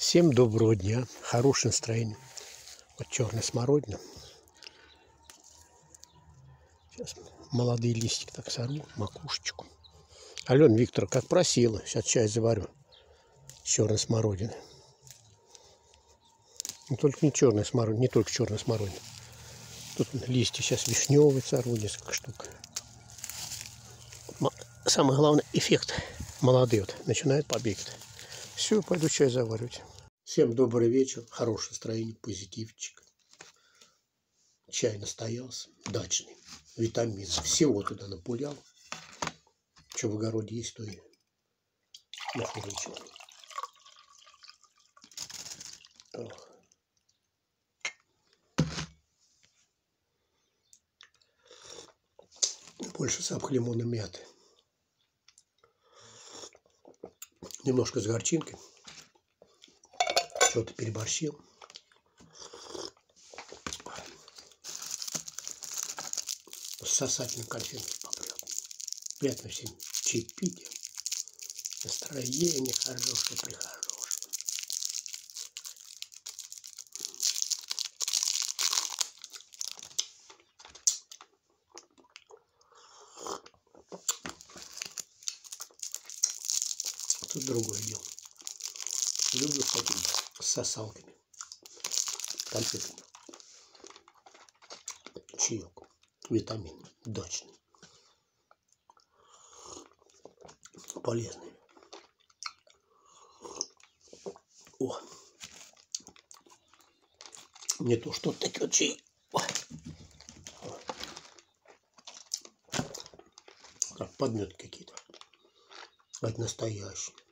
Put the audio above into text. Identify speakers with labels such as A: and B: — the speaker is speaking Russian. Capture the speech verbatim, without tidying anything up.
A: Всем доброго дня, хорошее настроение. Вот черная смородина. Сейчас молодые листики так сорву, макушечку. Алена Виктор, как просила, сейчас чай заварю. Черной смородины. Не только не черная смородина, не только черная смородина. Тут листья сейчас вишневые сорву, несколько штук. Самый главный эффект. Молодые вот начинают побегать. Все, пойду чай заваривать. Всем добрый вечер, хорошее настроение, позитивчик. Чай настоялся, дачный, витамин. Всего туда напулял. Что в огороде есть, то и нахуй. Больше запах лимона, мяты. Немножко с горчинкой. Что-то переборщил. С сосательным конфетом попрет. Приятно всем чаепитие. Настроение хорошее, прихорошее. Тут другое дело. Люблю с такими с сосалками, конфетами. Чаек, витамин, дачный. Полезный. О! Не то, что такие вот чаи. Как подметки какие-то. Это настоящий.